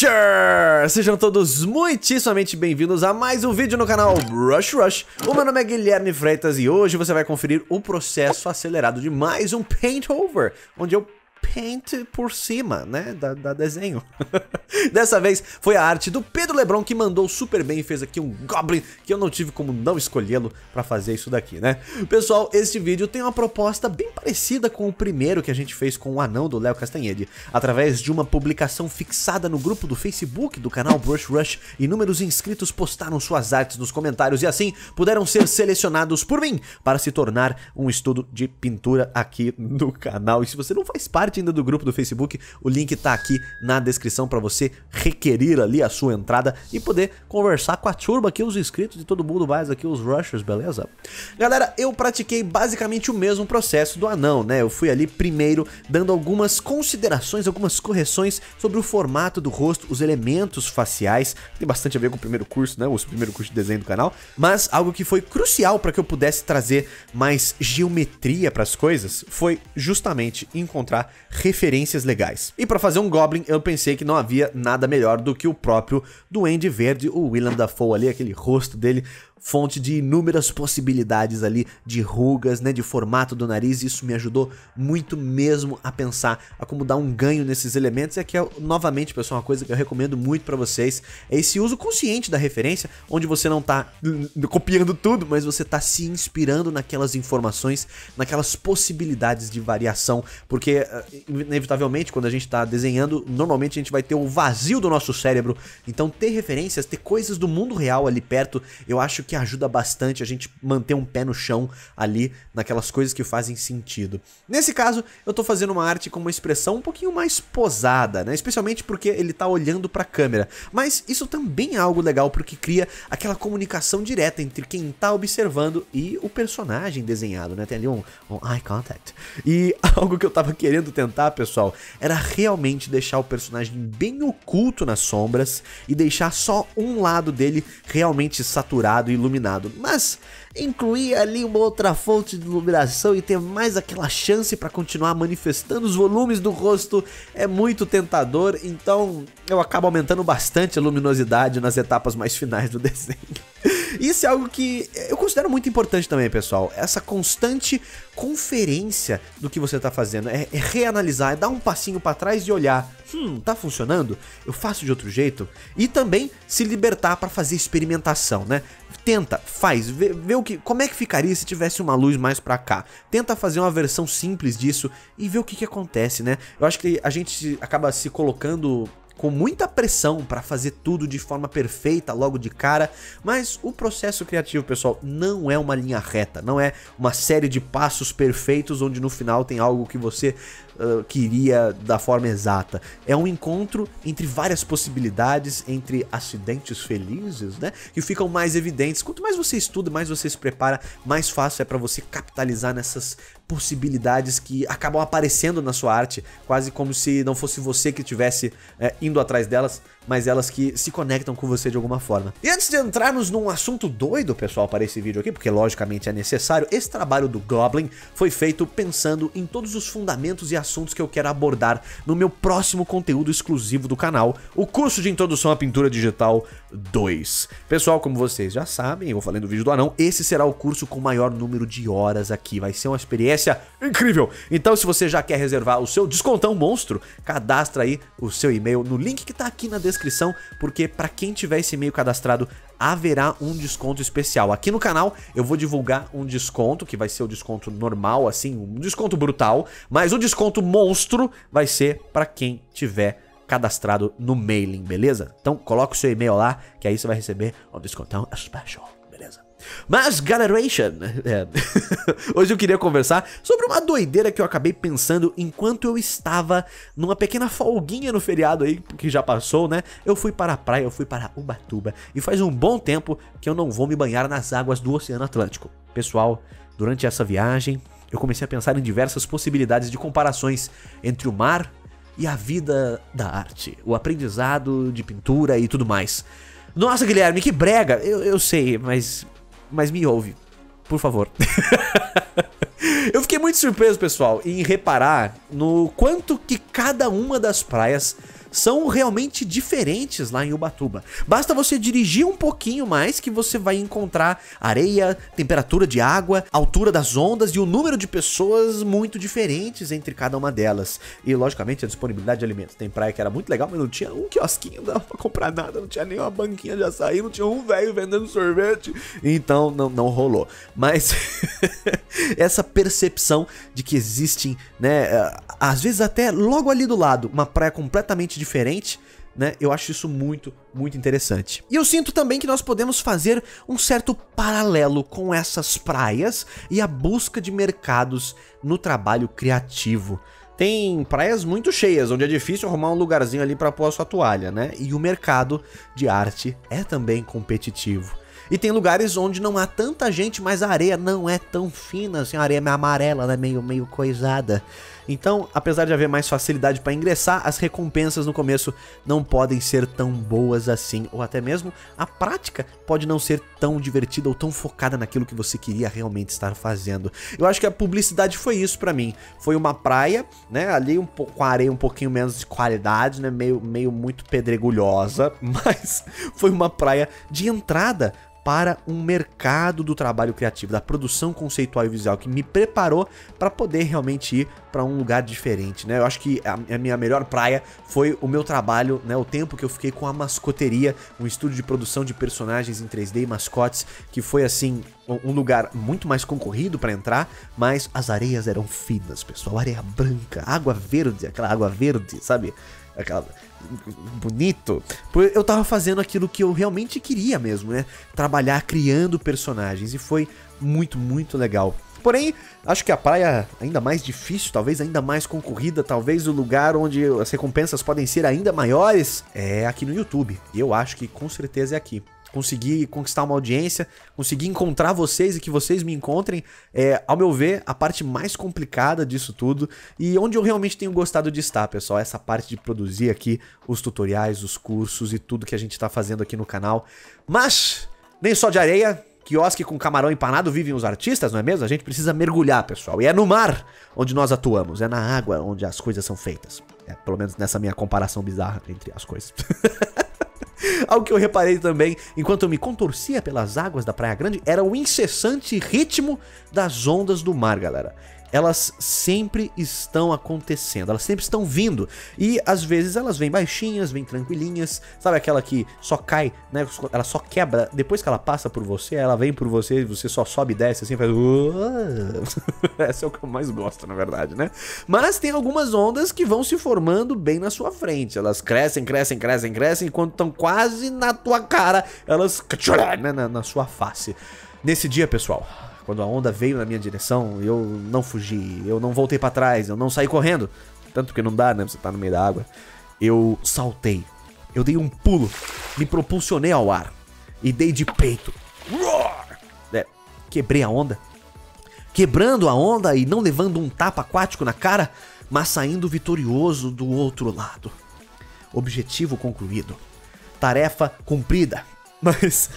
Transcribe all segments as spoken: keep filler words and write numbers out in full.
Rushers! Sejam todos muitíssimamente bem-vindos a mais um vídeo no canal Rush Rush. O meu nome é Guilherme Freitas e hoje você vai conferir o processo acelerado de mais um Paint Over, onde eu paint por cima, né, da, da desenho. Dessa vez foi a arte do Pedro Lebron, que mandou super bem e fez aqui um Goblin que eu não tive como não escolhê-lo pra fazer isso daqui, né? Pessoal, este vídeo tem uma proposta bem parecida com o primeiro que a gente fez com o anão do Léo Castanhede. Através de uma publicação fixada no grupo do Facebook do canal Brush Rush, inúmeros inscritos postaram suas artes nos comentários e assim puderam ser selecionados por mim para se tornar um estudo de pintura aqui no canal. E se você não faz parte ainda do grupo do Facebook, o link tá aqui na descrição para você requerir ali a sua entrada e poder conversar com a turma aqui, os inscritos de todo mundo mais aqui, os rushers, beleza? Galera, eu pratiquei basicamente o mesmo processo do anão, né? Eu fui ali primeiro dando algumas considerações, algumas correções sobre o formato do rosto, os elementos faciais, tem bastante a ver com o primeiro curso, né? O primeiro curso de desenho do canal, mas algo que foi crucial para que eu pudesse trazer mais geometria para as coisas foi justamente encontrar referências legais. E para fazer um Goblin, eu pensei que não havia nada melhor do que o próprio Duende Verde, o Willem Dafoe ali, aquele rosto dele, fonte de inúmeras possibilidades ali, de rugas, né, de formato do nariz. Isso me ajudou muito mesmo a pensar a como dar um ganho nesses elementos. E aqui, é, novamente, pessoal, uma coisa que eu recomendo muito pra vocês é esse uso consciente da referência, onde você não tá copiando tudo, mas você tá se inspirando naquelas informações, naquelas possibilidades de variação, porque inevitavelmente quando a gente tá desenhando, normalmente a gente vai ter o vazio do nosso cérebro, então ter referências, ter coisas do mundo real ali perto, eu acho que que ajuda bastante a gente manter um pé no chão ali, naquelas coisas que fazem sentido. Nesse caso, eu tô fazendo uma arte com uma expressão um pouquinho mais posada, né? Especialmente porque ele tá olhando pra câmera. Mas isso também é algo legal, porque cria aquela comunicação direta entre quem tá observando e o personagem desenhado, né? Tem ali um, um eye contact. E algo que eu tava querendo tentar, pessoal, era realmente deixar o personagem bem oculto nas sombras e deixar só um lado dele realmente saturado e iluminado, mas incluir ali uma outra fonte de iluminação e ter mais aquela chance para continuar manifestando os volumes do rosto é muito tentador, então eu acabo aumentando bastante a luminosidade nas etapas mais finais do desenho. Isso é algo que eu considero muito importante também, pessoal, essa constante conferência do que você tá fazendo, é, é reanalisar, é dar um passinho para trás e olhar, hum, tá funcionando? Eu faço de outro jeito? E também se libertar para fazer experimentação, né? Tenta, faz, vê, vê o que, como é que ficaria se tivesse uma luz mais pra cá. Tenta fazer uma versão simples disso e vê o que que acontece, né? Eu acho que a gente acaba se colocando com muita pressão para fazer tudo de forma perfeita logo de cara, mas o processo criativo, pessoal, não é uma linha reta, não é uma série de passos perfeitos onde no final tem algo que você uh, queria da forma exata. É um encontro entre várias possibilidades, entre acidentes felizes, né, que ficam mais evidentes. Quanto mais você estuda, mais você se prepara, mais fácil é para você capitalizar nessas possibilidades que acabam aparecendo na sua arte, quase como se não fosse você que estivesse é, indo atrás delas, mas elas que se conectam com você de alguma forma. E antes de entrarmos num assunto doido, pessoal, para esse vídeo aqui, porque logicamente é necessário, esse trabalho do Goblin foi feito pensando em todos os fundamentos e assuntos que eu quero abordar no meu próximo conteúdo exclusivo do canal, o curso de Introdução à Pintura Digital dois. Pessoal, como vocês já sabem, eu falei no vídeo do anão, esse será o curso com maior número de horas aqui, vai ser uma experiência incrível. Então, se você já quer reservar o seu descontão monstro, cadastra aí o seu e-mail no link que tá aqui na descrição, porque para quem tiver esse e-mail cadastrado, haverá um desconto especial. Aqui no canal eu vou divulgar um desconto, que vai ser o desconto normal, assim, um desconto brutal, mas o desconto monstro vai ser para quem tiver cadastrado no mailing, beleza? Então coloca o seu e-mail lá, que aí você vai receber um descontão special, beleza? Mas, Galeration, é. Hoje eu queria conversar sobre uma doideira que eu acabei pensando enquanto eu estava numa pequena folguinha no feriado aí, que já passou, né? Eu fui para a praia, eu fui para Ubatuba, e faz um bom tempo que eu não vou me banhar nas águas do Oceano Atlântico. Pessoal, durante essa viagem, eu comecei a pensar em diversas possibilidades de comparações entre o mar e a vida da arte, o aprendizado de pintura e tudo mais. Nossa, Guilherme, que brega! Eu, eu sei, mas... Mas me ouve, por favor. Eu fiquei muito surpreso, pessoal, em reparar no quanto que cada uma das praias são realmente diferentes lá em Ubatuba. Basta você dirigir um pouquinho mais que você vai encontrar areia, temperatura de água, altura das ondas e o número de pessoas muito diferentes entre cada uma delas. E logicamente a disponibilidade de alimentos. Tem praia que era muito legal, mas não tinha um quiosquinho, não dava pra comprar nada, não tinha nem uma banquinha de açaí, não tinha um velho vendendo sorvete. Então não, não rolou. Mas essa percepção de que existem, né, às vezes até logo ali do lado, uma praia completamente diferente, né, eu acho isso muito, muito interessante. E eu sinto também que nós podemos fazer um certo paralelo com essas praias e a busca de mercados no trabalho criativo. Tem praias muito cheias, onde é difícil arrumar um lugarzinho ali para pôr a sua toalha, né? E o mercado de arte é também competitivo. E tem lugares onde não há tanta gente, mas a areia não é tão fina, assim, a areia é meio amarela, né? meio, meio coisada. Então, apesar de haver mais facilidade para ingressar, as recompensas no começo não podem ser tão boas assim, ou até mesmo a prática pode não ser tão divertida ou tão focada naquilo que você queria realmente estar fazendo. Eu acho que a publicidade foi isso para mim. Foi uma praia, né, ali um pouco com a areia um pouquinho menos de qualidade, né, meio, meio muito pedregulhosa, mas foi uma praia de entrada para um mercado do trabalho criativo, da produção conceitual e visual, que me preparou para poder realmente ir para um lugar diferente, né? Eu acho que a, a minha melhor praia foi o meu trabalho, né? O tempo que eu fiquei com a Mascoteria, um estúdio de produção de personagens em três D e mascotes, que foi assim um lugar muito mais concorrido para entrar, mas as areias eram finas, pessoal, areia branca, água verde, aquela água verde, sabe? Aquela... bonito. Eu tava fazendo aquilo que eu realmente queria mesmo, né? Trabalhar criando personagens, e foi muito, muito legal. Porém, acho que a praia ainda mais difícil, talvez ainda mais concorrida, talvez o lugar onde as recompensas podem ser ainda maiores, é aqui no YouTube. E eu acho que com certeza é aqui. Conseguir conquistar uma audiência, conseguir encontrar vocês e que vocês me encontrem, é, ao meu ver, a parte mais complicada disso tudo e onde eu realmente tenho gostado de estar, pessoal, essa parte de produzir aqui os tutoriais, os cursos e tudo que a gente está fazendo aqui no canal. Mas, nem só de areia, quiosque com camarão empanado vivem os artistas, não é mesmo? A gente precisa mergulhar, pessoal, e é no mar onde nós atuamos, é na água onde as coisas são feitas. É, pelo menos nessa minha comparação bizarra entre as coisas. Algo que eu reparei também, enquanto eu me contorcia pelas águas da Praia Grande, era o incessante ritmo das ondas do mar, galera. Elas sempre estão acontecendo, elas sempre estão vindo. E às vezes elas vêm baixinhas, vêm tranquilinhas. Sabe aquela que só cai, né? Ela só quebra, depois que ela passa por você, ela vem por você e você só sobe e desce assim, faz... Essa é o que eu mais gosto, na verdade, né? Mas tem algumas ondas que vão se formando bem na sua frente. Elas crescem, crescem, crescem, crescem, enquanto estão quase na tua cara, elas... né? na, na sua face. Nesse dia, pessoal... Quando a onda veio na minha direção, eu não fugi, eu não voltei pra trás, eu não saí correndo. Tanto que não dá, né? Você tá no meio da água. Eu saltei. Eu dei um pulo. Me propulsionei ao ar. E dei de peito. É, quebrei a onda. Quebrando a onda e não levando um tapa aquático na cara, mas saindo vitorioso do outro lado. Objetivo concluído. Tarefa cumprida. Mas...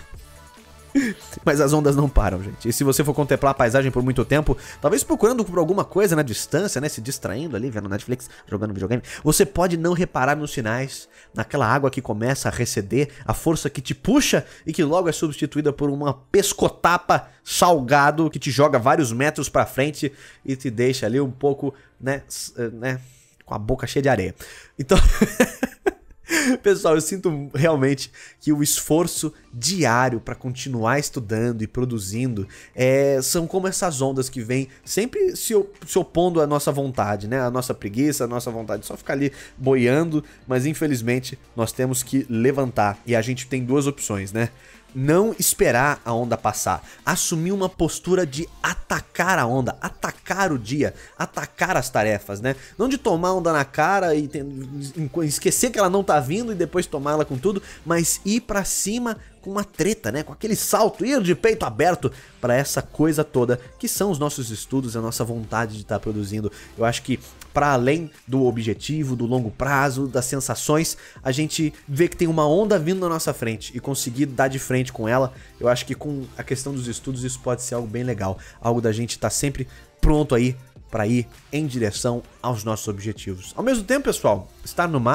Mas as ondas não param, gente. E se você for contemplar a paisagem por muito tempo, talvez procurando por alguma coisa na distância, né, se distraindo ali, vendo Netflix, jogando videogame, você pode não reparar nos sinais, naquela água que começa a receder, a força que te puxa e que logo é substituída por uma pescotapa salgado que te joga vários metros pra frente e te deixa ali um pouco, né, né, com a boca cheia de areia. Então... Pessoal, eu sinto realmente que o esforço diário para continuar estudando e produzindo é, são como essas ondas que vêm sempre se, se opondo à nossa vontade, né? A nossa preguiça, a nossa vontade de só ficar ali boiando, mas infelizmente nós temos que levantar e a gente tem duas opções, né? Não esperar a onda passar, assumir uma postura de atacar a onda, atacar o dia, atacar as tarefas, né? Não de tomar a onda na cara e esquecer que ela não tá vindo e depois tomar ela com tudo, mas ir pra cima com uma treta, né? Com aquele salto, ir de peito aberto para essa coisa toda que são os nossos estudos, a nossa vontade de estar produzindo. Eu acho que para além do objetivo, do longo prazo, das sensações, a gente vê que tem uma onda vindo na nossa frente e conseguir dar de frente com ela, eu acho que com a questão dos estudos isso pode ser algo bem legal, algo da gente estar sempre pronto aí para ir em direção aos nossos objetivos. Ao mesmo tempo, pessoal, estar no mar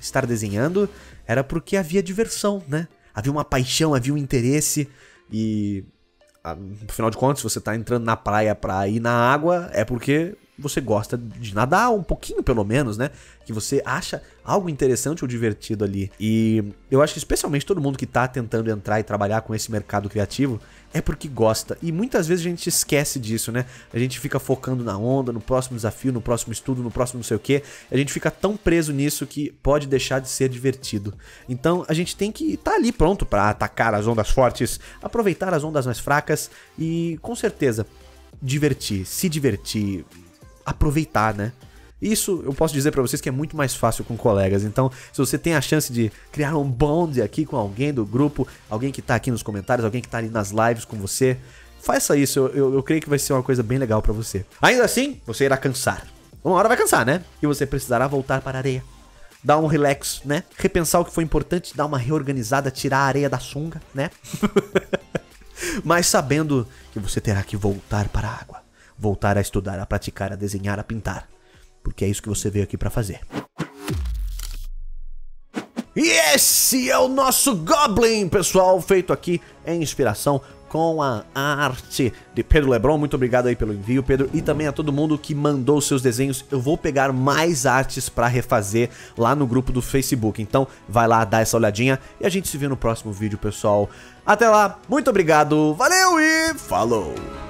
estar desenhando era porque havia diversão, né? Havia uma paixão, havia um interesse e... afinal de contas, se você tá entrando na praia pra ir na água, é porque você gosta de nadar um pouquinho, pelo menos, né? Que você acha algo interessante ou divertido ali. E eu acho que especialmente todo mundo que tá tentando entrar e trabalhar com esse mercado criativo é porque gosta. E muitas vezes a gente esquece disso, né? A gente fica focando na onda, no próximo desafio, no próximo estudo, no próximo não sei o quê. A gente fica tão preso nisso que pode deixar de ser divertido. Então a gente tem que estar ali pronto pra atacar as ondas fortes, aproveitar as ondas mais fracas e, com certeza, divertir, se divertir, aproveitar, né? Isso eu posso dizer pra vocês que é muito mais fácil com colegas. Então, se você tem a chance de criar um bond aqui com alguém do grupo, alguém que tá aqui nos comentários, alguém que tá ali nas lives com você, faça isso. Eu, eu, eu creio que vai ser uma coisa bem legal pra você. Ainda assim, você irá cansar. Uma hora vai cansar, né? E você precisará voltar para a areia. Dar um relax, né? Repensar o que foi importante, dar uma reorganizada, tirar a areia da sunga, né? Mas sabendo que você terá que voltar para a água. Voltar a estudar, a praticar, a desenhar, a pintar. Porque é isso que você veio aqui pra fazer. E esse é o nosso Goblin, pessoal, feito aqui em inspiração com a arte de Pedro Lebron. Muito obrigado aí pelo envio, Pedro, e também a todo mundo que mandou seus desenhos. Eu vou pegar mais artes pra refazer lá no grupo do Facebook, então vai lá dar essa olhadinha e a gente se vê no próximo vídeo, pessoal. Até lá, muito obrigado, valeu e falou!